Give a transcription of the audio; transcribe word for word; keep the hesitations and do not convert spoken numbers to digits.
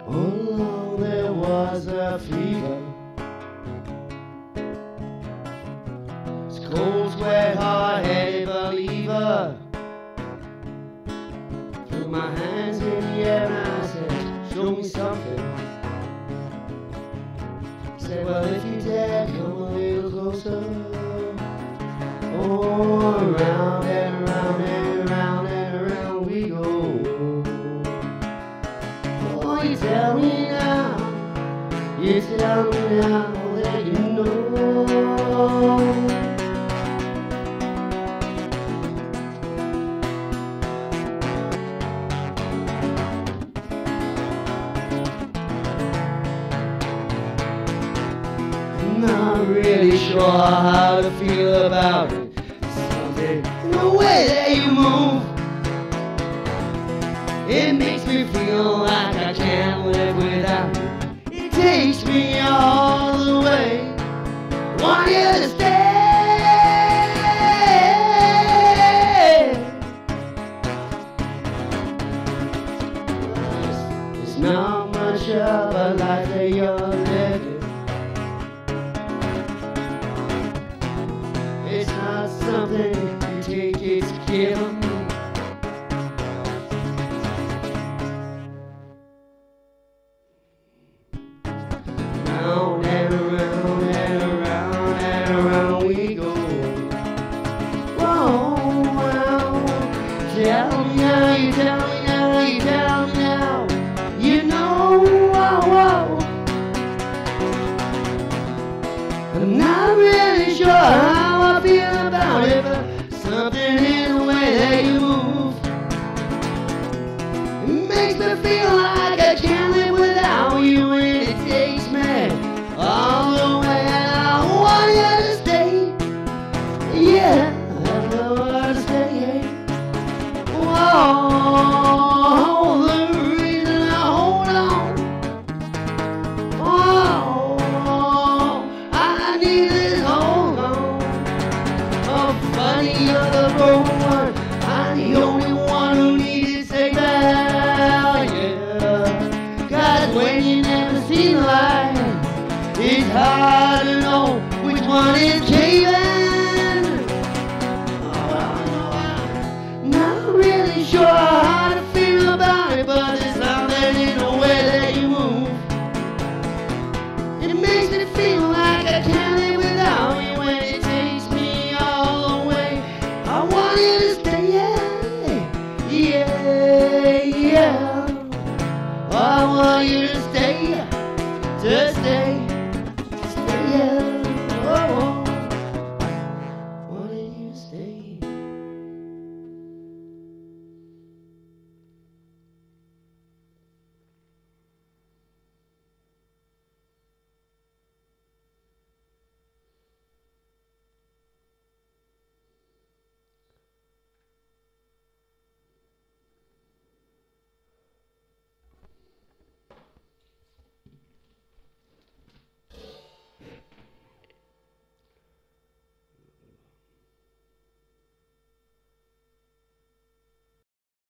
along there was a fever. It's cold, sweat, hard-headed believer. Threw my hands in the air and I said, show me something. Said, well, if you dare, come a little closer. Oh, around and around and around and around we go. Oh, you tell me now, you tell me now that you know. Not really sure how to feel about it. Something in the way that you move, it makes me feel like I can't live without you. It takes me all the way. Want you to stay. It's not much of a life that you're living. It's not something you take, it's killing me. Round and around and around and around we go. Whoa, wow. Tell me now, you tell me now, you tell me now. You know, whoa, whoa. I'm not really sure how I feel about it, but something in the way that you move, it makes me feel like I can't live without you, and it takes me all the way, and I want you to stay. Yeah, I want to stay. Whoa, the reason I hold on. Oh, I need this hold on. Oh, funny, you're the wrong one. I'm the only one who needs to say that, yeah. 'Cause when you never see the light, it's hard.